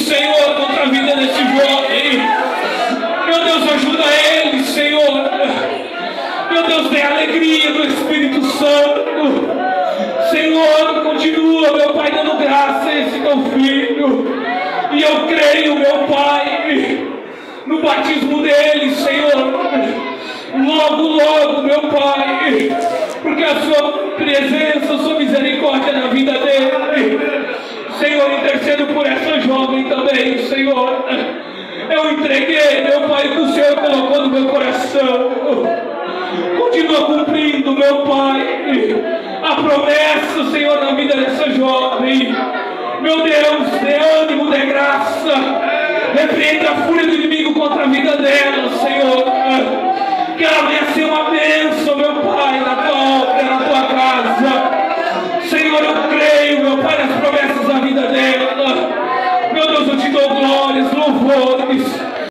Senhor, contra a vida desse jovem. Meu Deus, ajuda ele, Senhor. Meu Deus, dê alegria do Espírito Santo. Senhor, continua, meu Pai, dando graça a esse teu filho. E eu creio, meu Pai, no batismo dele, Senhor. Logo, logo, meu Pai, porque a sua presença, a sua misericórdia na vida dele. Senhor, intercedo por essa jovem também, Senhor. Eu entreguei, meu Pai, o que o Senhor colocou no meu coração. Continua cumprindo, meu Pai, a promessa, Senhor, na vida dessa jovem. Meu Deus, dê ânimo, dê graça. Repreenda a fúria do inimigo contra a vida dela, Senhor. Que ela venha ser uma bênção, meu Pai, na tua obra, na tua casa. Senhor, eu creio, meu Pai, nas promessas da vida dela. Meu Deus, eu te dou glórias, louvores.